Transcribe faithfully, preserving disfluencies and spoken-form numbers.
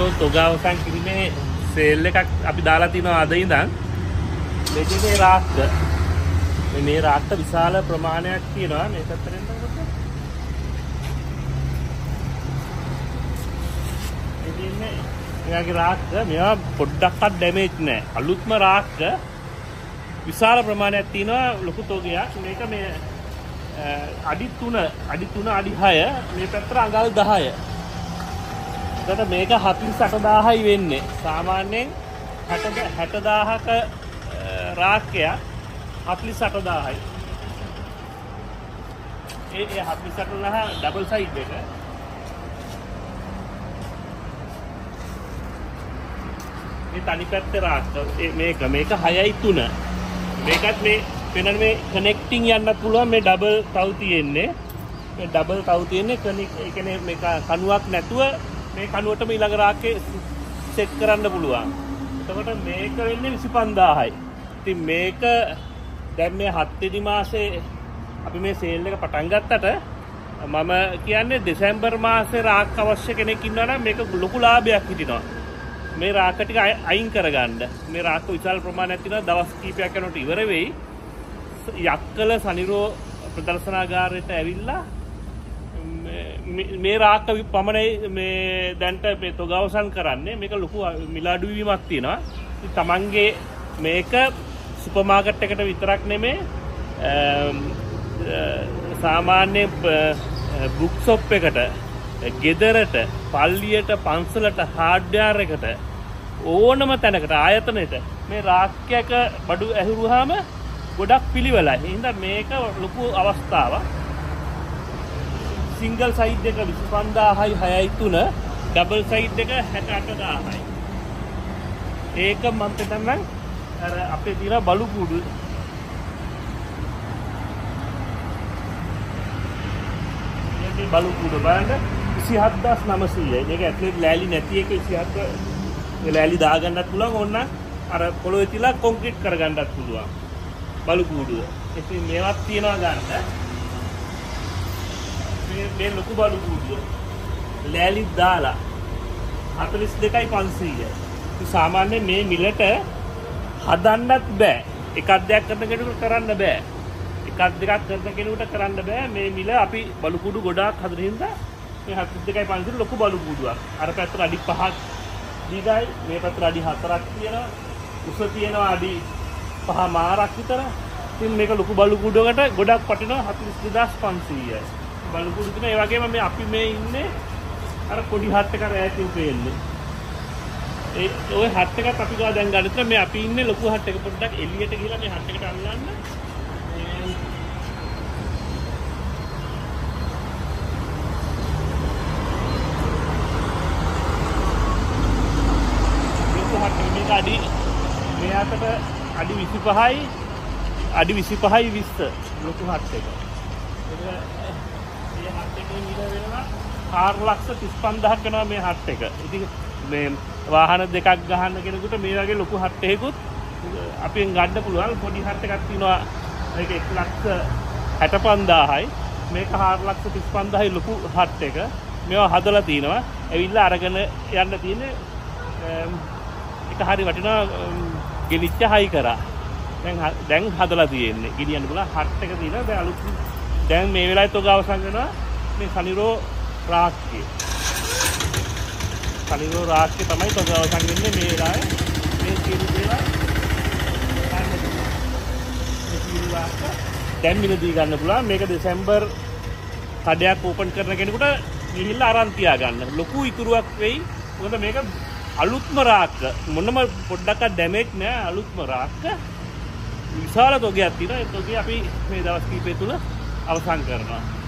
තොග අවසන් කිරීමේ සේල් එකක් අපි දාලා තිනවා අද ඉඳන්. මේකේ රාක්ක මේ රාක්ක විශාල ප්‍රමාණයක් තියෙනවා මේ පැත්තෙන් එනකොට. ඉතින්නේ මෙයාගේ රාක්ක මේවා පොඩ්ඩක්වත් ඩැමේජ් නැහැ. අලුත්ම රාක්ක විශාල ප්‍රමාණයක් තියෙනවා ලොකු තොගයක්. මේක මේ අඩි තුන අඩි තුන අඩි හය මේ පැත්තට අඟල් දහය. එතකොට මේක හතළිස් අට දාහයි වෙන්නේ. සාමාන්‍යයෙන් හැට දාහක රාක්කයක් හතළිස් අට දාහයි. ඒ ඒ හතළිස් අට දාහ ඩබල් සයිඩ් එක. මේ තනි පැත්තේ රාක්ක මේක මේක හයයි තුන. මේකත් මේ වෙනන මේ කනෙක්ටිං යන්නත් පුළුවන්. මේ ඩබල් තව් තියෙන්නේ. මේ ඩබල් තව් තියෙන්නේ කනෙක් ඒ කියන්නේ මේක කණුවක් නැතුව මේ කණුවටම ඊළඟ රාක්කේ සෙට් කරන්න පුළුවන්. එතකොට මේක වෙන්නේ විසි පන්දාහයි. ඉතින් මේක දැන් මේ හත් වෙනි මාසේ අපි මේ සේල් එක පටන් ගත්තට මම කියන්නේ දෙසැම්බර් මාසේ රාක්ක අවශ්‍ය කෙනෙක් ඉන්නවා නම් මේක ලොකු ලාභයක් හිටිනවා. මේ රාක්ක ටික අයින් කරගන්න. මේ රාක්ක විශාල ප්‍රමාණයක් තියෙනවා. දවස් කිහිපයක් යනකොට ඉවර වෙයි. යක්කල සනිරෝ ප්‍රදර්ශනාගාරයට ඇවිල්ලා මේ රාක්ක පමණයි මේ දැන්ට මේ තොග අවසන් කරන්නේ. මේක ලොකු මිල අඩු වීමක් තියෙනවා. ඉතින් තමන්ගේ මේක සුපර් මාකට් එකට විතරක් නෙමෙයි සාමාන්‍ය බුක් ෂොප් එකට, ගෙදරට, පල්ලියට, පන්සලට, හાર્ඩ්වෙයාර් එකට ඕනම තැනකට ආයතනෙට මේ රාක්කයක බඩු ඇහුරුවාම ගොඩක් පිළිවෙලයි. එහෙනම් මේක ලොකු අවස්ථාවක්. සිංගල් සයිඩ් එක විසි පන්දාහයි හයයි තුන, ඩබල් සයිඩ් එක හැට අට දාහයි. ඒක මම හිතන්නේ අර අපේ තියෙන බලු කුඩු මේ බලු කුඩු බලන්න විසි හත්දාස් නවසීයයි. මේක ඇතුලේ ලෑලි නැති එක විසි හත් ලෑලි දාගන්නත් පුළුවන්. ඕන්න අර පොළොවේ තියලා කොන්ක්‍රීට් කරගන්නත් පුළුවන් බලු කුඩුව. ඉතින් මේවත් තියනවා ගන්න. මේ ලොකු බලු කුඩුව ලෑලි දාලා හතළිස් දෙකයි පන්සීයයි. ඉතින් සාමාන්‍යයෙන් මේ මිලට හදන්නත් බෑ. එකක් දෙයක් කරන කෙනෙකුට කරන්න බෑ. එකක් දෙකක් කරන කෙනෙකුට කරන්න බෑ. මේ මිල අපි බලු කුඩු ගොඩාක් හදන හින්දා මේ හතළිස් දෙකයි පන්සීය ලොකු බලු කුඩුවක්. අර පැත්තට අඩි පහක් දිගයි, මේ පැත්තට අඩි හතරක් තියෙනවා. උස තියෙනවා අඩි පහ මාරක් විතර. ඉතින් මේක ලොකු බලු කුඩුවකට ගොඩක් වටිනවා හතළිස් දෙදාස් පන්සීයයි. බලු කුඩු තියෙන ඒ වගේම මේ අපි මේ ඉන්නේ අර පොඩි හත් එක ඈතින් පේන්නේ. ඒ ඔය හත් එකත් අපි ගාව දැන් ගන්න විතර මේ අපි ඉන්නේ ලොකු හත් එක. පොඩ්ඩක් එළියට ගිහලා මේ හත් එකට අල්ලන්න. මේක අඩි මේ අතට අඩි විසි පහයි අඩි විසි පහයි විස්ස ලොකු හත් එක. මේ හත් එකේ මිල වෙනවා හාර ලක්ෂ තිස් පන්දාහක් වෙනවා මේ හත් එක. ඉතින් මේ වාහන දෙකක් ගහන්න කෙනෙකුට මේ වගේ ලොකු හත් එකකුත් අපෙන් ගන්න පුළුවන්. පොඩි හත් එකක් තියෙනවා මේක එක ලක්ෂ හැට පන්දාහයි. මේක හාර ලක්ෂ තිස් පන්දාහයි ලොකු හත් එක. මේවා හදලා තිනවා. ඇවිල්ලා අරගෙන යන්න තියෙන්නේ එක හරි වටිනා ගෙනිච්ච හයි කරා. දැන් දැන් හදලා තියෙන්නේ. ගෙනියන්න පුළුවන් හත් එක තියෙනවා. දැන් අලුත් දැන් මේ වෙලාවේ තොග අවසන් වෙනවා මේ සනිරෝ රාක්කේ. සනිරෝ රාක්කේ තමයි තොග අවසන් වෙන්නේ මේ වෙලාවේ. මේ සියලු දේවල් දැන් මිලදී ගන්න පුළුවන්. මේක දෙසැම්බර් කඩයක් ඕපන් කරන කෙනෙකුට ගිහිල්ලා අරන් තියා ගන්න. ලොකු ඉතුරුවක් වෙයි. මොකද මේක අලුත්ම රාක්ක. මොනම පොඩ්ඩක්වත් ඩැමේජ් නෑ. අලුත්ම රාක්ක. විශාල තොගයක් තියෙනවා. ඒ තොගය අපි මේ දවස් කිහිපය තුල අවසන් කරනවා.